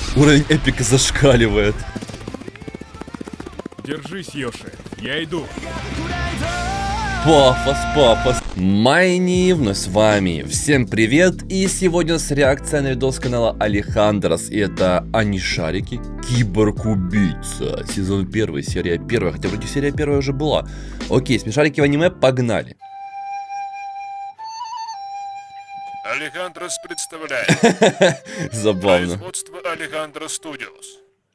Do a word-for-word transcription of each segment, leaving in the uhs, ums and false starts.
Уровень эпика зашкаливает. Держись, Йоши, я иду. Пафос, пафос. Майни, вновь с вами. Всем привет. И сегодня у нас реакция на видос канала Алехандрос. И это Анишарики. Киборг-убийца. Сезон первый, серия первая. Хотя вроде серия первая уже была. Окей, смешарики в аниме, погнали. Алехандрос представляет. Забавно. Производство Алехандрос Студиос.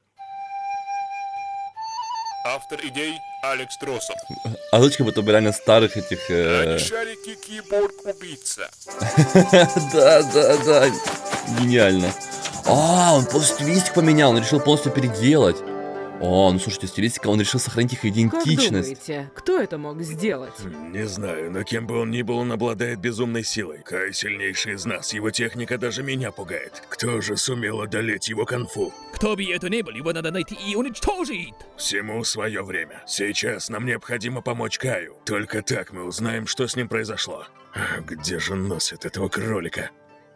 Автор идей Алекс Тросов. Озвучка будто бы реально старых этих... Э... Анишарики Киборг-убийца. Да, да, да. Гениально. А, он полностью стилистику поменял, он решил полностью переделать. О, ну слушайте, стилистика, он решил сохранить их идентичность. Как думаете, кто это мог сделать? Не знаю, но кем бы он ни был, он обладает безумной силой. Кай сильнейший из нас, его техника даже меня пугает. Кто же сумел одолеть его конфу? Кто бы это ни был, его надо найти и уничтожить! Всему свое время. Сейчас нам необходимо помочь Каю. Только так мы узнаем, что с ним произошло. Где же носит этого кролика?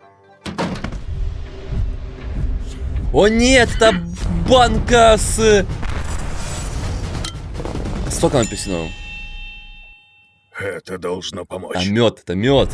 О нет, это банка с... Соком апельсиновым. Это должно помочь. А мед, это мед.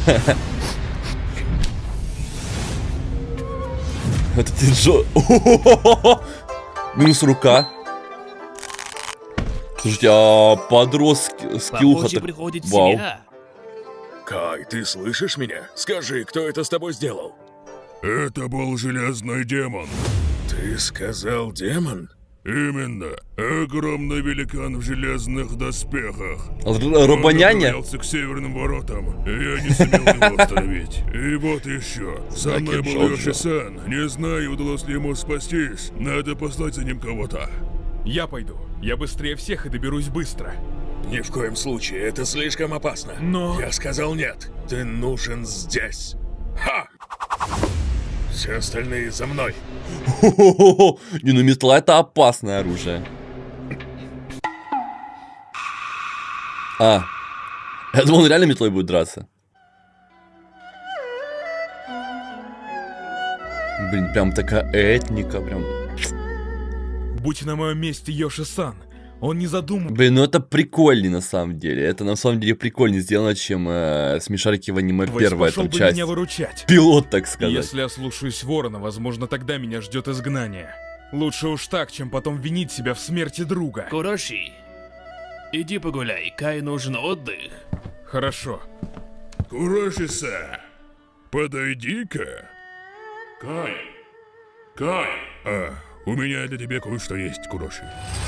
Это тяжело. Минус рука. Слушайте, а подрос скиллуха так... приходит Вау. семья. Кай, ты слышишь меня? Скажи, кто это с тобой сделал? Это был железный демон. Ты сказал демон? Именно. Огромный великан в железных доспехах. Робоняня? Он направлялся к северным воротам, и я не сумел его остановить. И вот еще. Со мной был Йоши-сан. Не знаю, удалось ли ему спастись. Надо послать за ним кого-то. Я пойду. Я быстрее всех и доберусь быстро. Ни в коем случае, это слишком опасно. Но... Я сказал нет. Ты нужен здесь. Ха! Все остальные за мной. Не, ну метла это опасное оружие. А, я думал, он реально метлой будет драться. Блин, прям такая этника, прям. Будь на моем месте Йоши-сан, он не задумывается. Блин, ну это прикольнее на самом деле. Это на самом деле прикольнее сделано, чем э, смешарики в аниме первая пошел там бы часть. меня выручать. Пилот, так сказать. Если я слушаюсь Ворона, возможно, тогда меня ждет изгнание. Лучше уж так, чем потом винить себя в смерти друга. Куроши, иди погуляй, Кай нужен отдых. Хорошо. Куроши-сан, подойди-ка. Кай. Кай. А, у меня для тебя кое-что есть, Куроши.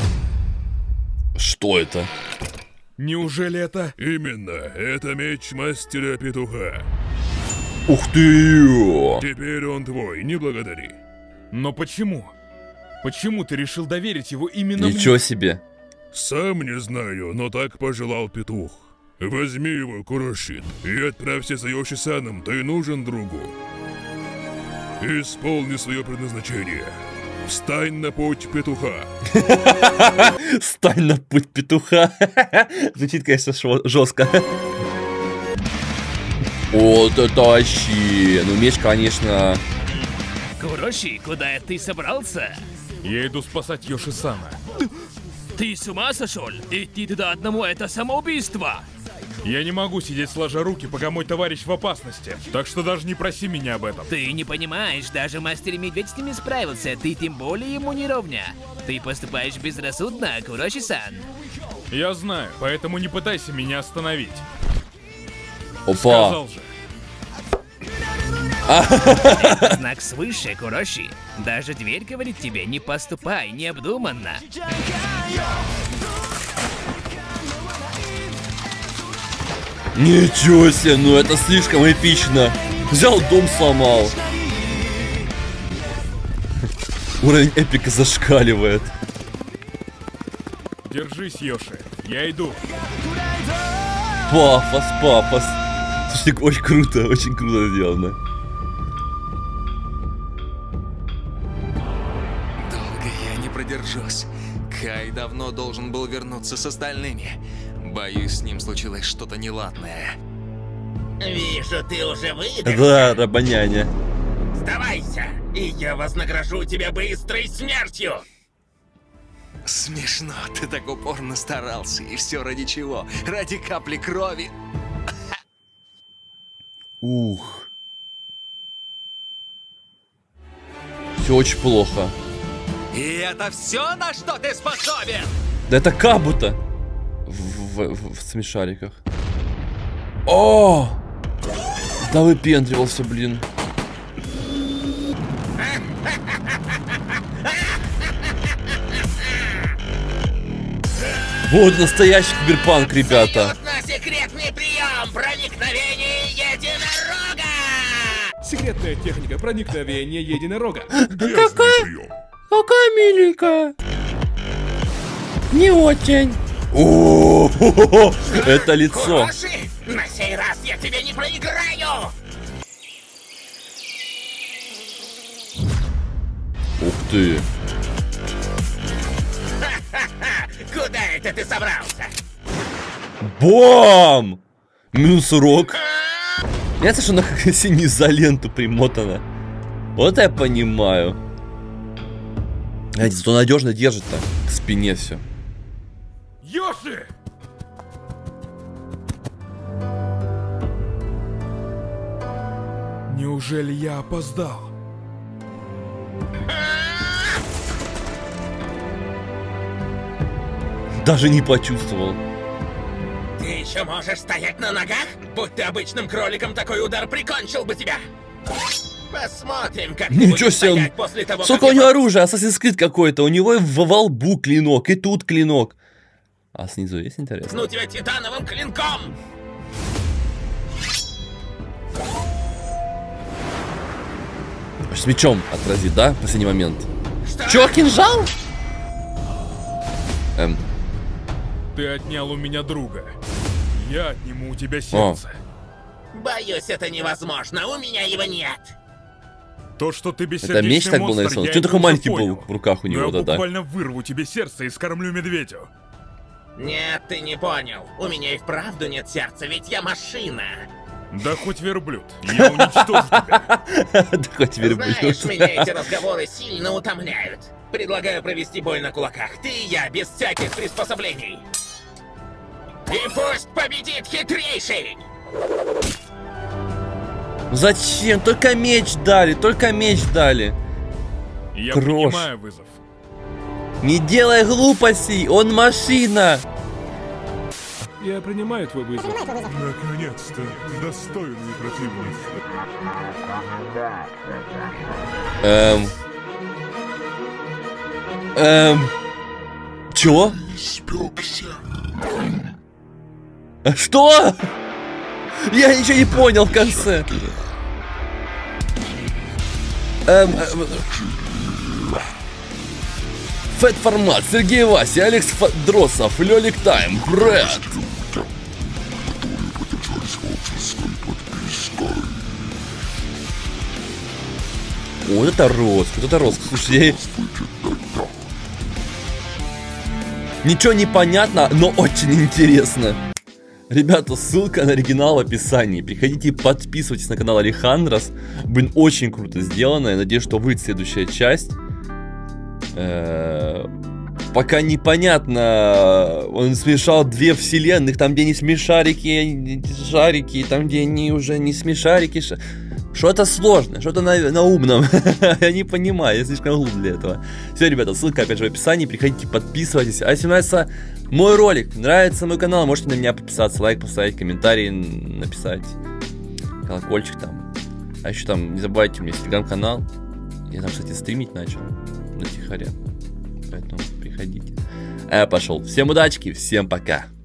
Что это? Неужели это... Именно, это меч мастера петуха. Ух ты! Теперь он твой, не благодари. Но почему? Почему ты решил доверить его именно мне? Ничего себе. Сам не знаю, но так пожелал петух. Возьми его, Куроши, и отправься за Йоши-саном, ты нужен другу. Исполни свое предназначение. Встань на путь петуха. Стань на путь петуха. Звучит, конечно, жестко. Вот это вообще. Ну, меч, конечно. Куроши, куда ты собрался? Я иду спасать Йоши-сана. Ты с ума сошел? Идти туда одному — это самоубийство. Я не могу сидеть сложа руки, пока мой товарищ в опасности. Так что даже не проси меня об этом. Ты не понимаешь, даже мастер-медведь с ними справился, ты тем более ему не ровня. Ты поступаешь безрассудно, Куроши-сан. Я знаю, поэтому не пытайся меня остановить. Опа. Сказал же. Это знак свыше, Куроши. Даже дверь говорит тебе: не поступай необдуманно. Ничего себе, ну это слишком эпично. Взял дом, сломал. Уровень эпика зашкаливает. Держись, Йоши, я иду. Пафос, пафос. Слушайте, очень круто, очень круто сделано. Долго я не продержусь. Кай давно должен был вернуться с остальными. Боюсь, с ним случилось что-то неладное. Вижу, ты уже выдохся. Да, Робоняня. Сдавайся, и я вознагражу тебя быстрой смертью! Смешно, ты так упорно старался, и все ради чего? Ради капли крови? Ух. Все очень плохо. И это все, на что ты способен? Да это Кабуто в, в, в, в смешариках. О! Да выпендривался, блин. Вот настоящий киберпанк, ребята. Секретный прием проникновения единорога! Секретная техника проникновения единорога. Какая, какая миленькая. Не очень. О, это лицо. Куроши, на сей раз я тебе не проиграю! Ух ты. Куда это ты собрался? Бам! Минус урок. Ясно, что она как синий за ленту примотана. Вот я понимаю. Знаете, зато надежно держит-то к спине все. Йоши! Неужели я опоздал? Даже не почувствовал. Ты еще можешь стоять на ногах? Будь ты обычным кроликом, такой удар прикончил бы тебя. Посмотрим, как ты Ничего будешь себе, он... стоять после того, Сколько как у него я- оружия? Assassin's Creed какой-то. У него и в во лбу клинок, и тут клинок. А снизу есть интересно? Ну тебя титановым клинком! С мечом отразит, да? В последний момент. Что? Чё, кинжал? Эм. Ты отнял у меня друга. Я отниму у тебя сердце. Боюсь, это невозможно, у меня его нет. То, что ты Это бессердечный меч так был монстр, нарисован? я Чё это такой уже маленький понял. был в руках у Но него, я да-да. буквально вырву тебе сердце и скормлю медведю. Нет, ты не понял. У меня и вправду нет сердца, ведь я машина. Да хоть верблюд. Я уничтожу тебя. Да хоть верблюд. Знаешь, меня эти разговоры сильно утомляют. Предлагаю провести бой на кулаках. Ты и я, без всяких приспособлений. И пусть победит хитрейший! Зачем? Только меч дали, только меч дали. Я Крош. принимаю вызов. Не делай глупостей, он машина. Я принимаю твой вызов. Наконец-то, достойный противник. Эм. Эм. Чё? Что? Я ничего не понял в конце. Эм. эм. Фэт формат, Сергей Вася, Алекс Дросов, Лёлик Тайм, Брэд. Вот это рост, вот это рост. Слушай, я... Ничего не понятно, но очень интересно. Ребята, ссылка на оригинал в описании. Приходите и подписывайтесь на канал Алехандрос. Блин, очень круто сделано. Я надеюсь, что выйдет следующая часть. Э-э- Пока непонятно. Он смешал две вселенных. Там, где не смешарики, шарики. Там, где они уже не смешарики. Ш... Что-то сложное, что-то на, на умном. Я не понимаю, я слишком глуп для этого. Все, ребята, ссылка опять же в описании. Приходите, подписывайтесь. А если нравится мой ролик, нравится мой канал, можете на меня подписаться, лайк поставить, комментарий написать, колокольчик там. А еще там, не забывайте, у меня есть телеграм-канал. Я там, кстати, стримить начал на Тихаре. Поэтому приходите. А я пошел. Всем удачки, всем пока.